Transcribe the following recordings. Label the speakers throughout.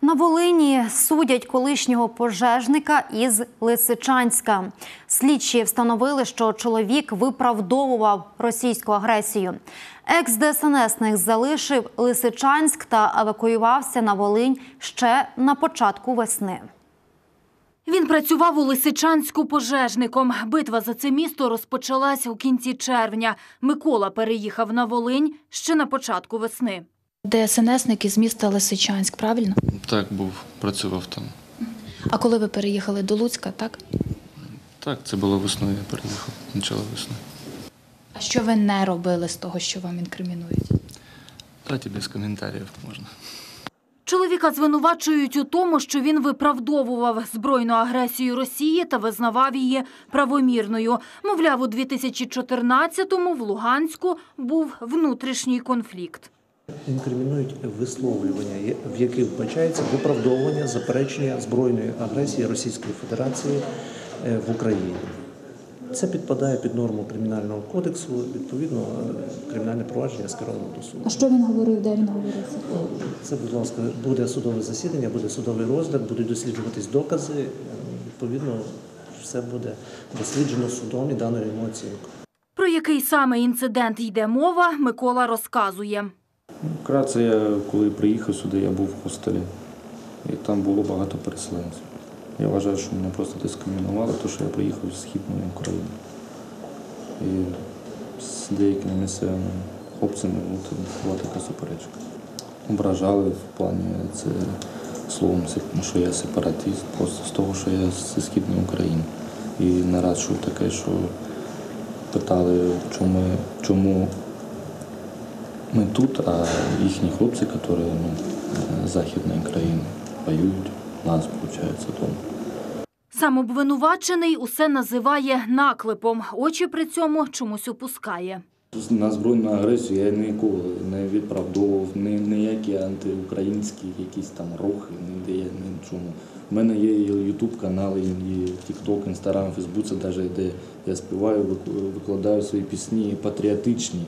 Speaker 1: На Волині судять колишнього пожежника із Лисичанська. Слідчі встановили, що чоловік виправдовував російську агресію. Екс-ДСНСник залишив Лисичанськ та евакуювався на Волинь ще на початку весни.
Speaker 2: Він працював у Лисичанську пожежником. Битва за це місто розпочалася у кінці червня. Микола переїхав на Волинь ще на початку весни.
Speaker 3: ДСНСник із міста Лисичанськ, правильно?
Speaker 4: Так, працював там.
Speaker 3: А коли ви переїхали до Луцька, так?
Speaker 4: Так, це було весною, я переїхав, почало весни.
Speaker 3: А що ви не робили з того, що вам інкримінують?
Speaker 4: Та без коментарів можна.
Speaker 2: Чоловіка звинувачують у тому, що він виправдовував збройну агресію Росії та визнавав її правомірною. Мовляв, у 2014-му в Луганську був внутрішній конфлікт.
Speaker 5: Інкримінують висловлювання, в яких вбачається виправдовування, заперечення збройної агресії Російської Федерації в Україні. Це підпадає під норму Кримінального кодексу, відповідно, кримінальне провадження скеровано до суду.
Speaker 3: А що він говорив, де він говорив?
Speaker 5: Це, будь ласка, буде судове засідання, буде судовий розгляд, будуть досліджуватись докази, відповідно, все буде досліджено судом і дано йому оцінку.
Speaker 2: Про який саме інцидент йде мова, Микола розказує.
Speaker 6: Вкратце, я коли приїхав сюди, я був в хостелі, і там було багато переселенців. Я вважаю, що мене просто дискримінували, тому що я приїхав з Східної України. І з деякими місцевими хлопцями була така суперечка. Ображали в плані це словом, що я сепаратист, просто з того, що я зі Східної України. І не раз чув таке, що питали, чому ми тут, а їхні хлопці, які з Західної країни, воюють, нас, виходить, вдома.
Speaker 2: Сам обвинувачений усе називає наклепом, очі при цьому чомусь опускає.
Speaker 6: На збройну агресію я ніколи не відправдовував, ніякі антиукраїнські якісь там рухи, ніде я нічому. У мене є ютуб-канали, є тік-ток, інстаграм, фейсбук, навіть де я співаю, викладаю свої пісні патріотичні.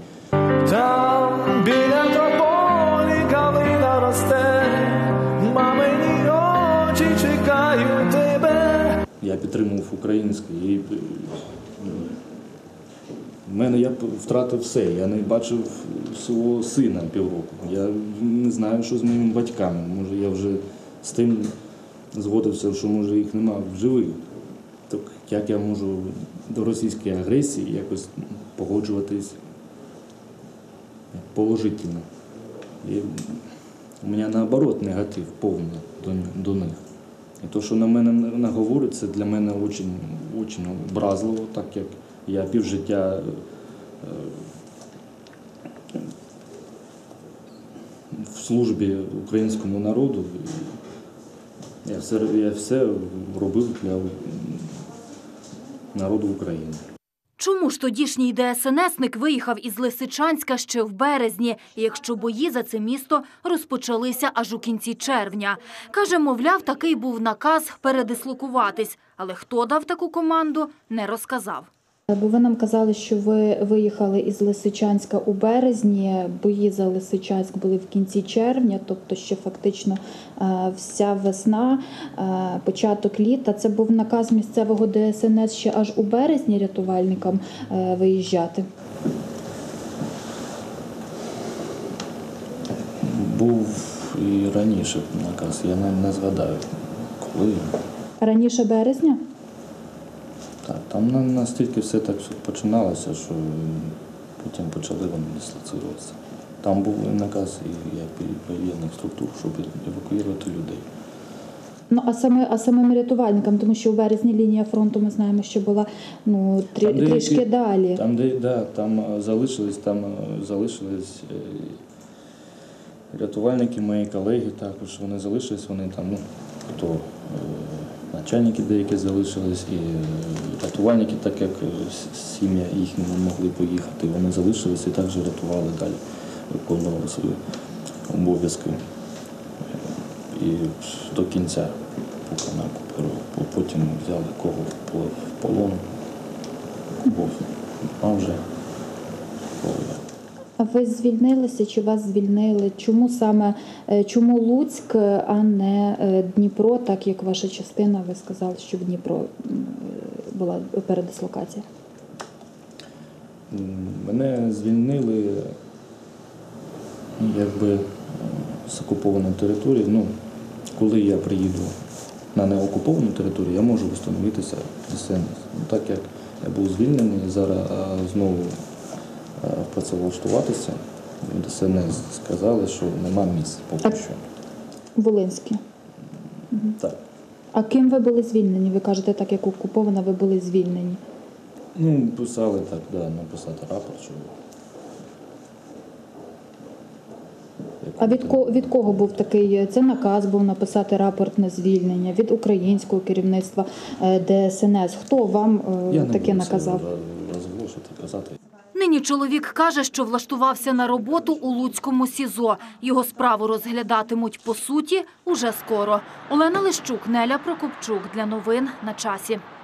Speaker 7: Там біля тополі калина росте, мамині очі чекають тебе.
Speaker 6: Я підтримував українське. Я втратив все. Я не бачив свого сина півроку. Я не знаю, що з моїми батьками. Може, я вже з тим згодився, що, може, їх немає в живих. Так як я можу до російської агресії якось погоджуватись положительно. І у мене, наоборот, негатив повний до них. І те, що на мене наговорять, це для мене дуже образливо, так як я півжиття в службі українському народу. Я все робив для народу України.
Speaker 2: Чому ж тодішній ДСНСник виїхав із Лисичанська ще в березні, якщо бої за це місто розпочалися аж у кінці червня? Каже, мовляв, такий був наказ передислокуватись, але хто дав таку команду, не розказав.
Speaker 3: Бо ви нам казали, що ви виїхали із Лисичанська у березні, бої за Лисичанськ були в кінці червня, тобто ще фактично вся весна, початок літа. Це був наказ місцевого ДСНС ще аж у березні рятувальникам виїжджати?
Speaker 6: Був і раніше наказ, я не згадаю, коли.
Speaker 3: Раніше березня?
Speaker 6: Так, там настільки все так починалося, що потім почали вони дислоцируватися. Там був наказ і воєнних структур, щоб евакуювати людей.
Speaker 3: Ну, а самим рятувальникам, тому що у березні лінія фронту, ми знаємо, що була трішки далі.
Speaker 6: Там залишились рятувальники, мої колеги також, вони залишились, вони там, начальники деякі залишились, і рятувальники, так як сім'я їхні не могли поїхати, вони залишились і також рятували далі, виконували свої обов'язки. І до кінця потім взяли кого в полон, кого вже.
Speaker 3: А ви звільнилися чи вас звільнили? Чому Луцьк, а не Дніпро, так як ваша частина, ви сказали, що в Дніпро була передислокація?
Speaker 6: Мене звільнили якби з окупованої території. Ну, коли я приїду на неокуповану територію, я можу встановитися в ДСНС. Так як я був звільнений, зараз знову працевлаштуватися, в ДСНС сказали, що нема місць поки що.
Speaker 3: Волинське.
Speaker 6: Так.
Speaker 3: А ким ви були звільнені? Ви кажете, так як окупована, ви були звільнені.
Speaker 6: Ну, писали так, да, написати рапорт, що...
Speaker 3: А від кого був такий, це наказ був написати рапорт на звільнення, від українського керівництва ДСНС. Хто вам таке наказав?
Speaker 6: Я не буду розголошувати, казати.
Speaker 2: Нині чоловік каже, що влаштувався на роботу у Луцькому СІЗО. Його справу розглядатимуть по суті уже скоро. Олена Лищук, Неля Прокопчук. Для новин на часі.